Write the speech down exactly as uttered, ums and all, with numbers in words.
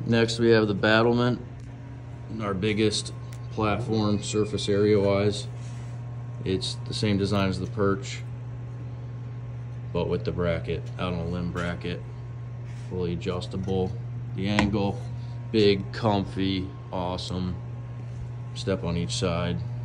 Next we have the Battlement, our biggest platform surface area wise. It's the same design as the Perch, but with the bracket, out on a limb bracket, fully adjustable. The angle, big, comfy, awesome. Step on each side.